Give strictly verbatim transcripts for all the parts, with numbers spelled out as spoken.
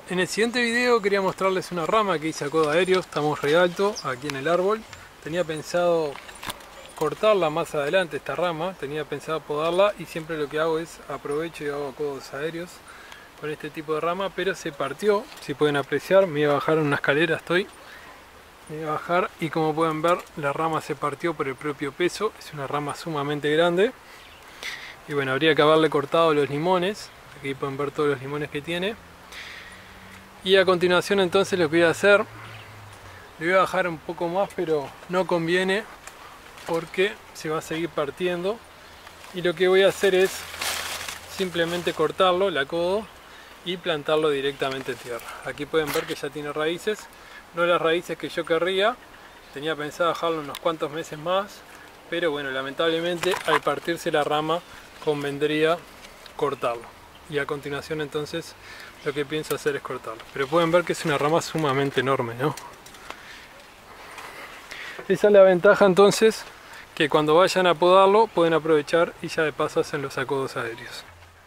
En el siguiente video quería mostrarles una rama que hice a codo aéreo. Estamos re alto aquí en el árbol. Tenía pensado cortarla más adelante, esta rama. Tenía pensado podarla y siempre lo que hago es aprovecho y hago codos aéreos con este tipo de rama, pero se partió. Si pueden apreciar, me iba a bajar en una escalera, estoy. Me iba a bajar y como pueden ver la rama se partió por el propio peso. Es una rama sumamente grande. Y bueno, habría que haberle cortado los limones. Aquí pueden ver todos los limones que tiene. Y a continuación entonces lo que voy a hacer, le voy a bajar un poco más, pero no conviene porque se va a seguir partiendo. Y lo que voy a hacer es simplemente cortarlo, la codo, y plantarlo directamente en tierra. Aquí pueden ver que ya tiene raíces, no las raíces que yo querría. Tenía pensado dejarlo unos cuantos meses más, pero bueno, lamentablemente al partirse la rama convendría cortarlo. Y a continuación entonces lo que pienso hacer es cortarlo. Pero pueden ver que es una rama sumamente enorme, ¿no? Esa es la ventaja entonces, que cuando vayan a podarlo pueden aprovechar y ya de paso hacen los acodos aéreos.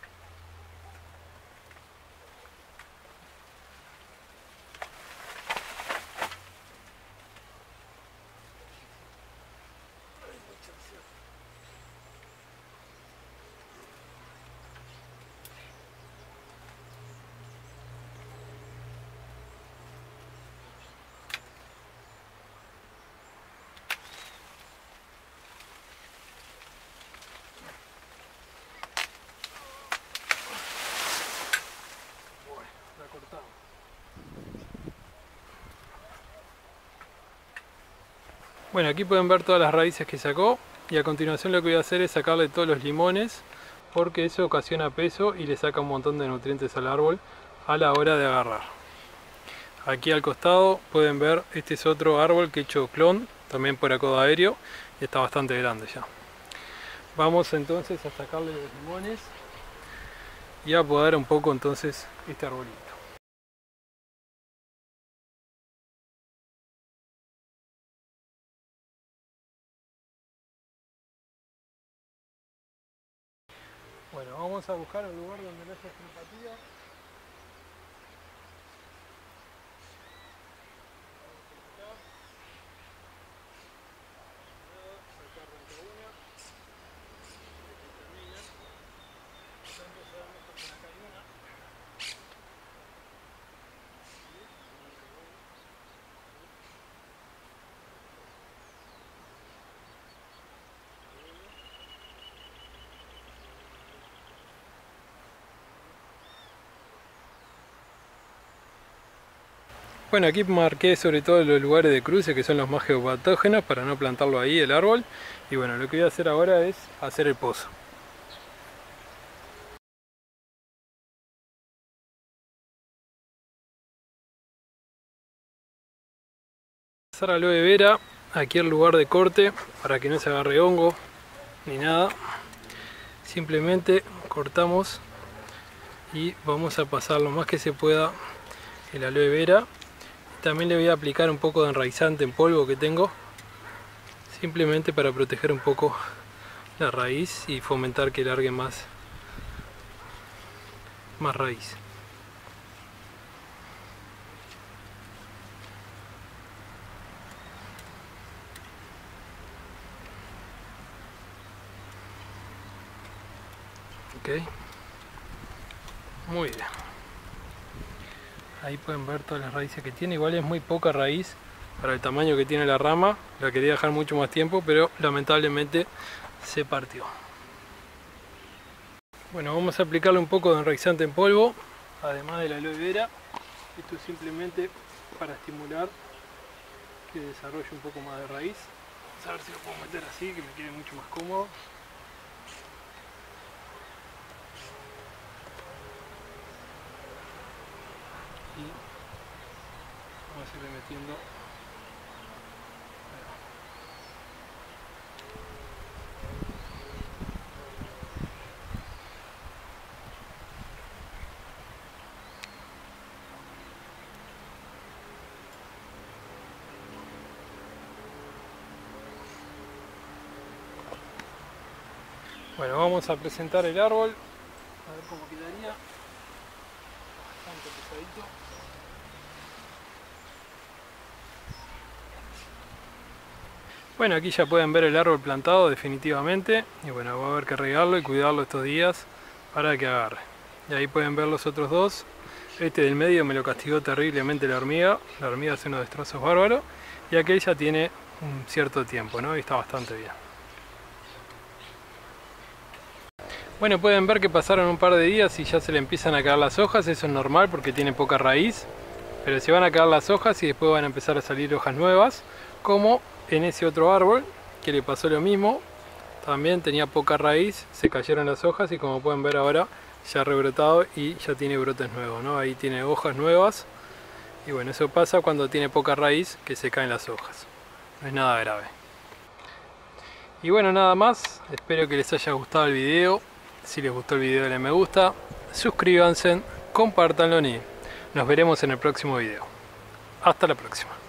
Bueno, aquí pueden ver todas las raíces que sacó y a continuación lo que voy a hacer es sacarle todos los limones, porque eso ocasiona peso y le saca un montón de nutrientes al árbol a la hora de agarrar. Aquí al costado pueden ver, este es otro árbol que he hecho clon, también por acodo aéreo, y está bastante grande ya. Vamos entonces a sacarle los limones y a podar un poco entonces este arbolito. Bueno, vamos a buscar un lugar donde no haya simpatía. Bueno, aquí marqué sobre todo los lugares de cruce que son los más geopatógenos para no plantarlo ahí el árbol. Y bueno, lo que voy a hacer ahora es hacer el pozo. Pasar aloe vera aquí al lugar de corte para que no se agarre hongo ni nada. Simplemente cortamos y vamos a pasar lo más que se pueda el aloe vera. También le voy a aplicar un poco de enraizante en polvo que tengo, simplemente para proteger un poco la raíz y fomentar que largue más, más raíz. Ok, muy bien. Ahí pueden ver todas las raíces que tiene. Igual es muy poca raíz para el tamaño que tiene la rama. La quería dejar mucho más tiempo, pero lamentablemente se partió. Bueno, vamos a aplicarle un poco de enraizante en polvo, además de la aloe vera. Esto es simplemente para estimular que desarrolle un poco más de raíz. Vamos a ver si lo puedo meter así, que me quede mucho más cómodo. Y vamos a irle metiendo. Bueno, vamos a presentar el árbol, a ver cómo quedaría. Bastante pesadito. Bueno, aquí ya pueden ver el árbol plantado definitivamente. Y bueno, va a haber que regarlo y cuidarlo estos días para que agarre. Y ahí pueden ver los otros dos. Este del medio me lo castigó terriblemente la hormiga. La hormiga hace unos destrozos bárbaros. Y aquel ya tiene un cierto tiempo, ¿no? Y está bastante bien. Bueno, pueden ver que pasaron un par de días y ya se le empiezan a caer las hojas. Eso es normal porque tiene poca raíz. Pero se van a caer las hojas y después van a empezar a salir hojas nuevas. Como en ese otro árbol que le pasó lo mismo. También tenía poca raíz, se cayeron las hojas y como pueden ver ahora ya ha rebrotado y ya tiene brotes nuevos, ¿no? Ahí tiene hojas nuevas. Y bueno, eso pasa cuando tiene poca raíz, que se caen las hojas. No es nada grave. Y bueno, nada más. Espero que les haya gustado el video. Si les gustó el video, denle me gusta. Suscríbanse, compártanlo y nos veremos en el próximo video. Hasta la próxima.